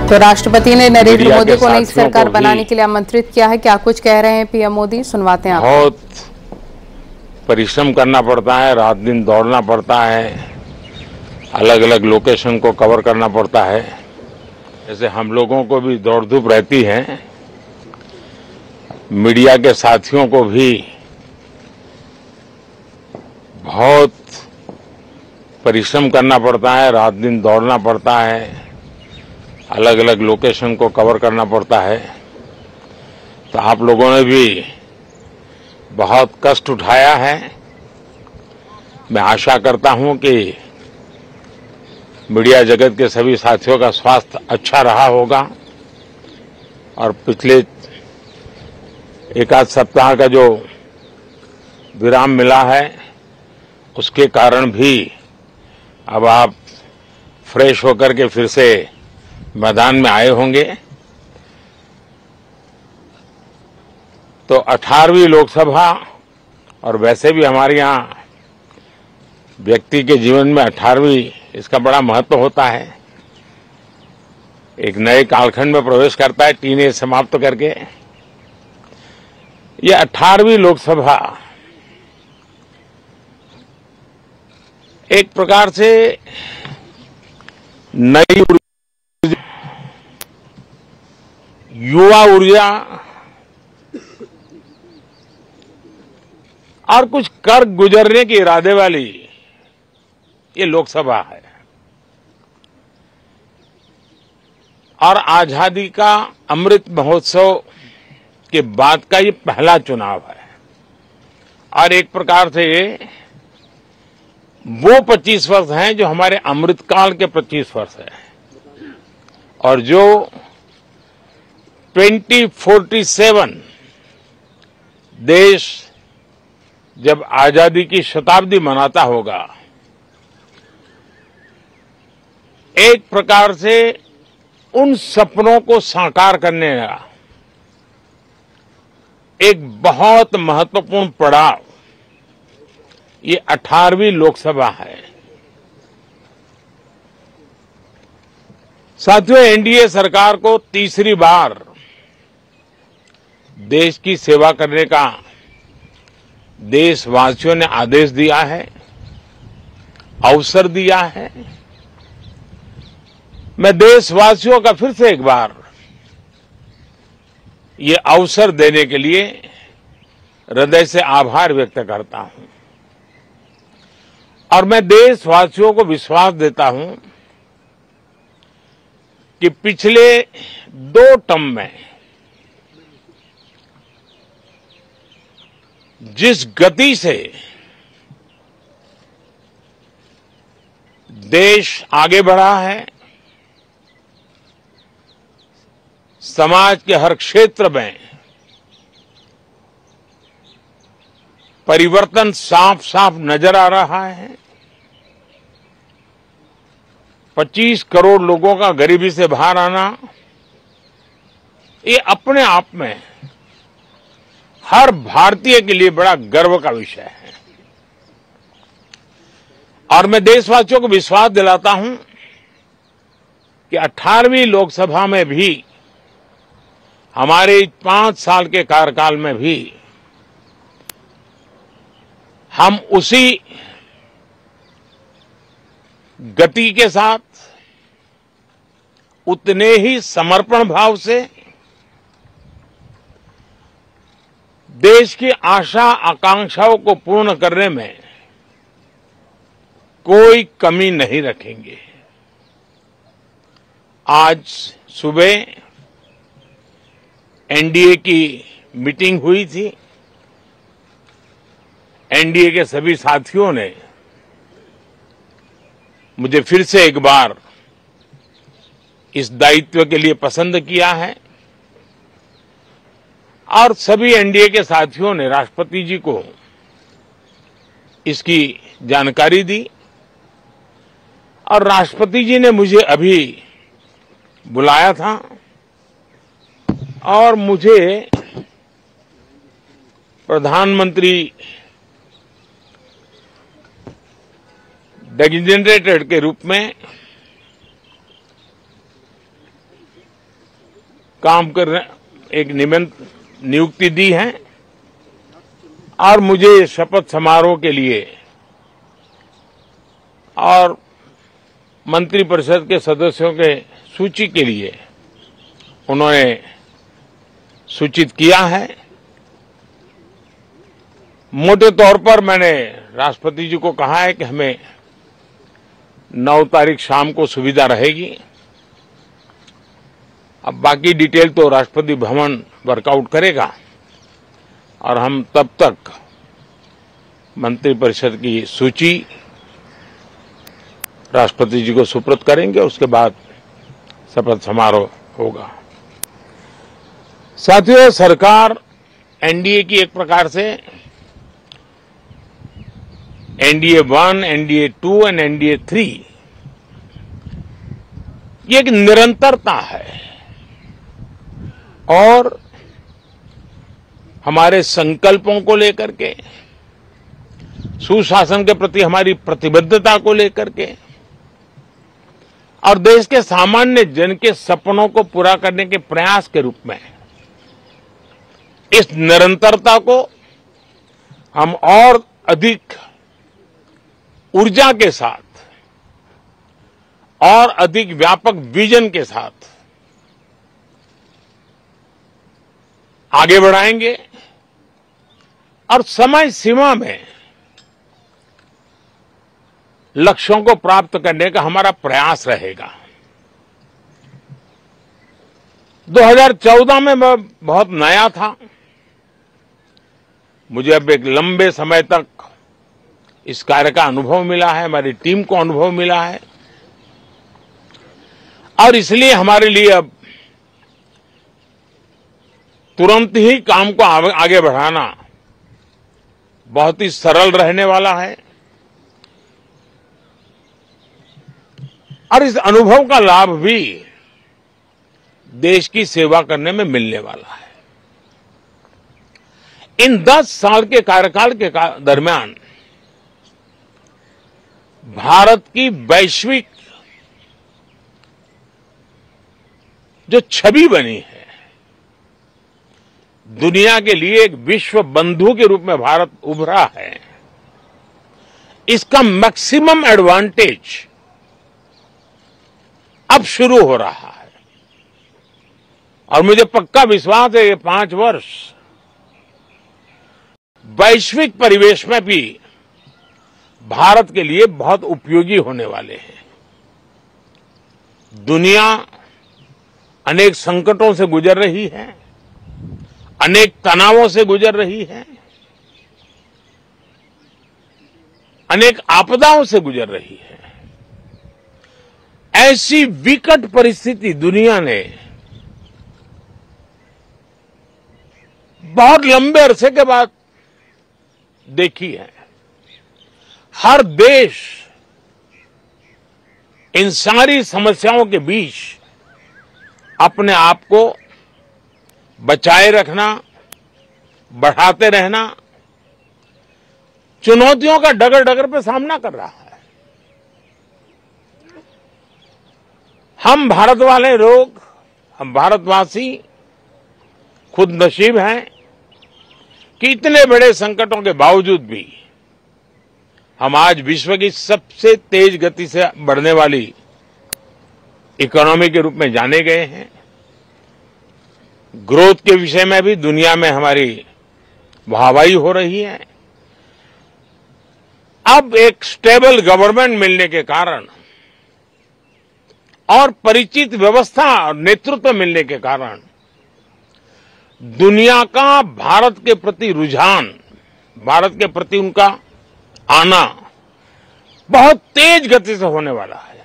तो राष्ट्रपति ने नरेंद्र मोदी को नई सरकार को बनाने के लिए आमंत्रित किया है। क्या कुछ कह रहे हैं पीएम मोदी, सुनवाते हैं आपको। बहुत परिश्रम करना पड़ता है, रात दिन दौड़ना पड़ता है, अलग अलग लोकेशन को कवर करना पड़ता है। जैसे हम लोगों को भी दौड़ धूप रहती है, मीडिया के साथियों को भी बहुत परिश्रम करना पड़ता है, रात दिन दौड़ना पड़ता है, अलग अलग लोकेशन को कवर करना पड़ता है। तो आप लोगों ने भी बहुत कष्ट उठाया है। मैं आशा करता हूं कि मीडिया जगत के सभी साथियों का स्वास्थ्य अच्छा रहा होगा और पिछले एक आध सप्ताह का जो विराम मिला है उसके कारण भी अब आप फ्रेश होकर के फिर से मैदान में आए होंगे। तो 18वीं लोकसभा, और वैसे भी हमारे यहाँ व्यक्ति के जीवन में 18वीं इसका बड़ा महत्व होता है। एक नए कालखंड में प्रवेश करता है, टीनेज समाप्त करके। ये 18वीं लोकसभा एक प्रकार से नई युवा ऊर्जा और कुछ कर गुजरने के इरादे वाली ये लोकसभा है और आजादी का अमृत महोत्सव के बाद का ये पहला चुनाव है। और एक प्रकार से वो 25 वर्ष हैं जो हमारे अमृतकाल के 25 वर्ष है और जो 2047 देश जब आजादी की शताब्दी मनाता होगा, एक प्रकार से उन सपनों को साकार करने का एक बहुत महत्वपूर्ण पड़ाव ये 18वीं लोकसभा है। साथियों, एनडीए सरकार को तीसरी बार देश की सेवा करने का देशवासियों ने आदेश दिया है, अवसर दिया है। मैं देशवासियों का फिर से एक बार ये अवसर देने के लिए हृदय से आभार व्यक्त करता हूं और मैं देशवासियों को विश्वास देता हूं कि पिछले 2 टर्म में जिस गति से देश आगे बढ़ा है, समाज के हर क्षेत्र में परिवर्तन साफ साफ नजर आ रहा है। 25 करोड़ लोगों का गरीबी से बाहर आना, ये अपने आप में हर भारतीय के लिए बड़ा गर्व का विषय है। और मैं देशवासियों को विश्वास दिलाता हूं कि 18वीं लोकसभा में भी, हमारे 5 साल के कार्यकाल में भी, हम उसी गति के साथ, उतने ही समर्पण भाव से देश की आशा आकांक्षाओं को पूर्ण करने में कोई कमी नहीं रखेंगे। आज सुबह एनडीए की मीटिंग हुई थी। एनडीए के सभी साथियों ने मुझे फिर से एक बार इस दायित्व के लिए पसंद किया है और सभी एनडीए के साथियों ने राष्ट्रपति जी को इसकी जानकारी दी और राष्ट्रपति जी ने मुझे अभी बुलाया था और मुझे प्रधानमंत्री डेजिग्नेटेड के रूप में काम कर एक नियुक्ति दी है और मुझे शपथ समारोह के लिए और मंत्रिपरिषद के सदस्यों के सूची के लिए उन्होंने सूचित किया है। मोटे तौर पर मैंने राष्ट्रपति जी को कहा है कि हमें 9 तारीख शाम को सुविधा रहेगी। अब बाकी डिटेल तो राष्ट्रपति भवन वर्कआउट करेगा और हम तब तक मंत्रिपरिषद की सूची राष्ट्रपति जी को सुपुर्द करेंगे। उसके बाद शपथ समारोह होगा। साथियों, सरकार एनडीए की एक प्रकार से एनडीए 1, एनडीए 2 और एनडीए 3 ये एक निरंतरता है और हमारे संकल्पों को लेकर के, सुशासन के प्रति हमारी प्रतिबद्धता को लेकर के और देश के सामान्य जन के सपनों को पूरा करने के प्रयास के रूप में इस निरंतरता को हम और अधिक ऊर्जा के साथ और अधिक व्यापक विजन के साथ आगे बढ़ाएंगे और समय सीमा में लक्ष्यों को प्राप्त करने का हमारा प्रयास रहेगा। 2014 में मैं बहुत नया था। मुझे अब एक लंबे समय तक इस कार्य का अनुभव मिला है, हमारी टीम को अनुभव मिला है और इसलिए हमारे लिए अब तुरंत ही काम को आगे बढ़ाना बहुत ही सरल रहने वाला है और इस अनुभव का लाभ भी देश की सेवा करने में मिलने वाला है। इन 10 साल के कार्यकाल के दरमियान भारत की वैश्विक जो छवि बनी है, दुनिया के लिए एक विश्व बंधु के रूप में भारत उभरा है, इसका मैक्सिमम एडवांटेज अब शुरू हो रहा है और मुझे पक्का विश्वास है ये 5 वर्ष वैश्विक परिवेश में भी भारत के लिए बहुत उपयोगी होने वाले हैं। दुनिया अनेक संकटों से गुजर रही है, अनेक तनावों से गुजर रही है, अनेक आपदाओं से गुजर रही है। ऐसी विकट परिस्थिति दुनिया ने बहुत लंबे अरसे के बाद देखी है। हर देश इन सारी समस्याओं के बीच अपने आप को बचाए रखना, बढ़ाते रहना, चुनौतियों का डगर डगर पे सामना कर रहा है। हम भारत वाले लोग, हम भारतवासी खुद नसीब हैं कि इतने बड़े संकटों के बावजूद भी हम आज विश्व की सबसे तेज गति से बढ़ने वाली इकोनॉमी के रूप में जाने गए हैं। ग्रोथ के विषय में भी दुनिया में हमारी वाहवाही हो रही है। अब एक स्टेबल गवर्नमेंट मिलने के कारण और परिचित व्यवस्था और नेतृत्व मिलने के कारण दुनिया का भारत के प्रति रुझान, भारत के प्रति उनका आना बहुत तेज गति से होने वाला है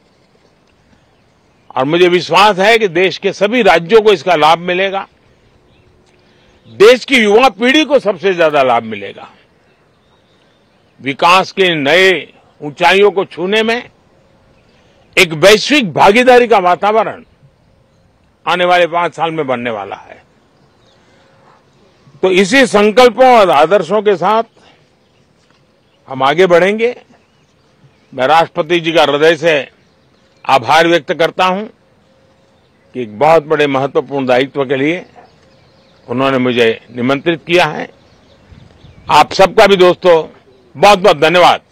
और मुझे विश्वास है कि देश के सभी राज्यों को इसका लाभ मिलेगा। देश की युवा पीढ़ी को सबसे ज्यादा लाभ मिलेगा। विकास के नए ऊंचाइयों को छूने में एक वैश्विक भागीदारी का वातावरण आने वाले 5 साल में बनने वाला है। तो इसी संकल्पों और आदर्शों के साथ हम आगे बढ़ेंगे। मैं राष्ट्रपति जी का हृदय से आभार व्यक्त करता हूं कि एक बहुत बड़े महत्वपूर्ण दायित्व के लिए उन्होंने मुझे निमंत्रित किया है। आप सबका भी दोस्तों बहुत बहुत धन्यवाद।